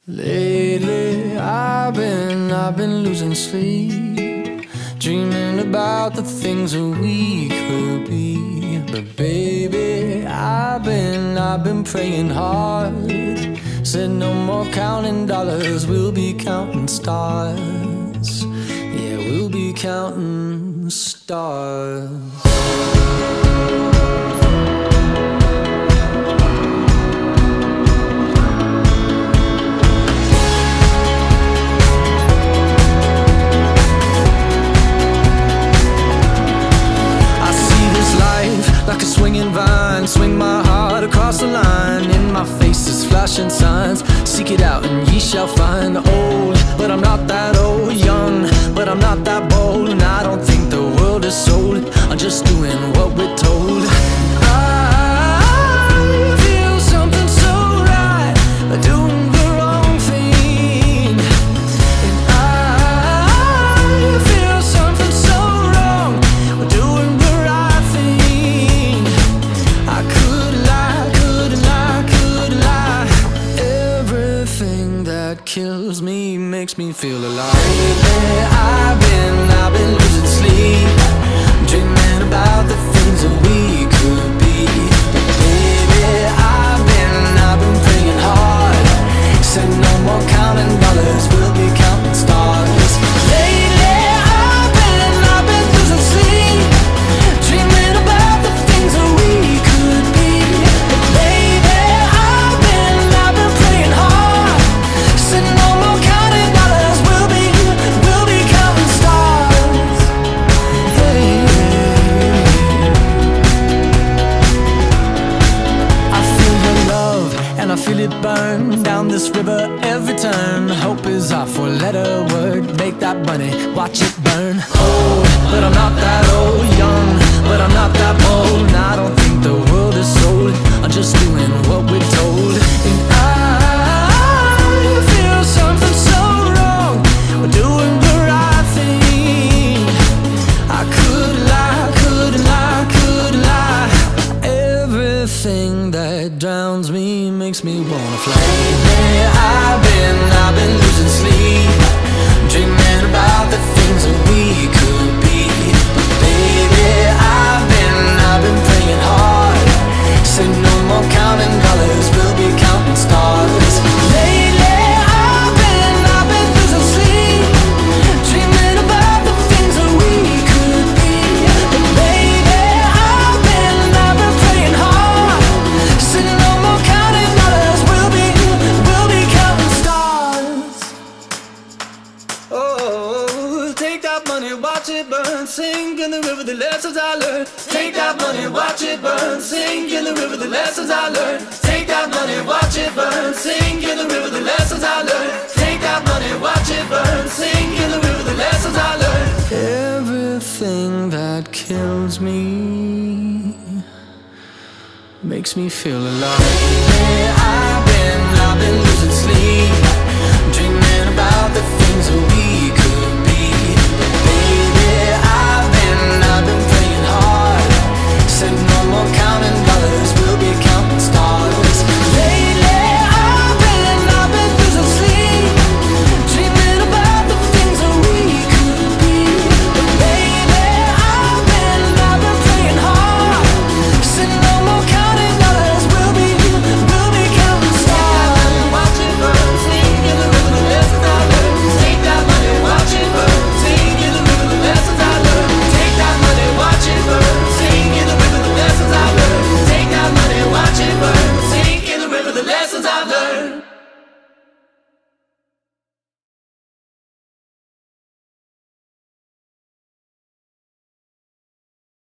Lately I've been losing sleep, dreaming about the things that we could be. But baby, I've been praying hard. Said no more counting dollars, we'll be counting stars. Yeah, we'll be counting stars. Like a swinging vine, swing my heart across the line. In my face is flashing signs. Seek it out and ye shall find. Old, but I'm not that old. Young, but I'm not that bold. And I don't think the world is sold. I'm just doing what we're told. I feel something so right, doing the wrong thing. And I feel something so wrong, doing the right thing. I could lie. Everything that kills me makes me feel alive. Lately I've been losing sleep, dreaming about the things that we could be. But baby, I've been praying hard. Said no more counting dollars, we'll be counting stars. Lately I've been losing sleep, dreaming about the things that we could be. But baby, I've been praying hard. Said no more counting dollars, we'll be counting stars. Hey. I feel your love and I feel it burn down this river every turn. Hope is our four-letter word. Make that money, watch it burn. Old, but I'm not that old. Young, but I'm not that bold. And I don't think the world is sold. I'm just doing what we're told. And I feel something so wrong, we're doing the right thing. I could lie. Everything that drowns me makes me wanna fly. Lately I've been losing sleep, dreaming about the things that we could be. But baby, I've been praying hard. Said no more counting dollars, we'll be counting stars. Lately I've been losing sleep, dreaming about the things that we could be. But baby, I've been praying hard. Said no more counting dollars, we'll be counting stars. Oh, take that money, watch it burn, sink in the river, the lessons I learned. Take that money, watch it burn, sink in the river, the lessons I learned. Take that money, watch it burn, sink in the river, the lessons I learned. Take that money, watch it burn, sink in the river, the lessons I learned. Everything that kills me makes me feel alive. I've been losing